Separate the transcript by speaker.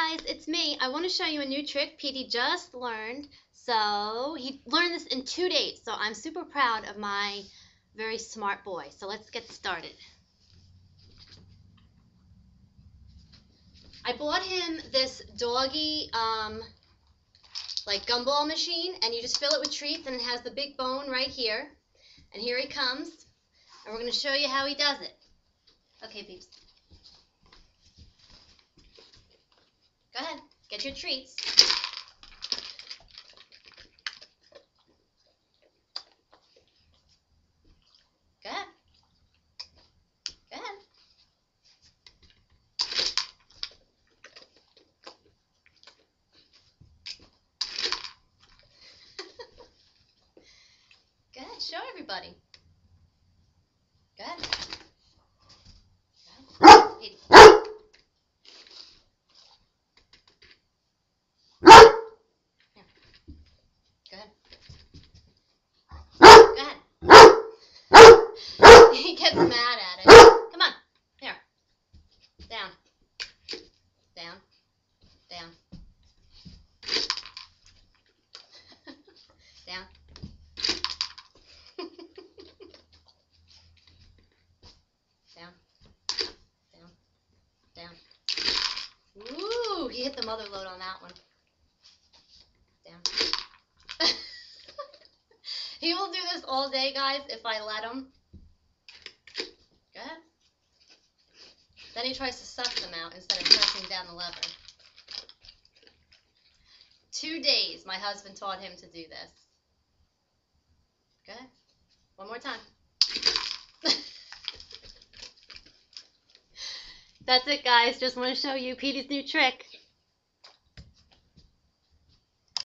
Speaker 1: guys, it's me. I want to show you a new trick Petey just learned. So he learned this in 2 days. So I'm super proud of my very smart boy. So let's get started. I bought him this doggy like gumball machine, and you just fill it with treats, and it has the big bone right here. And here he comes, and we're going to show you how he does it. Okay, peeps. Go ahead, get your treats. Go ahead. Go ahead. Go ahead, show everybody. Go ahead. Go ahead. Petey. Go ahead. He gets mad at it. Come on. Here. Down. Down. Down. Down. Down. Down. Down. Ooh, he hit the mother load on that one. Down. He will do this all day, guys, if I let him. Go ahead. Then he tries to suck them out instead of pressing down the lever. 2 days my husband taught him to do this. Go ahead. One more time. That's it, guys. Just want to show you Petey's new trick.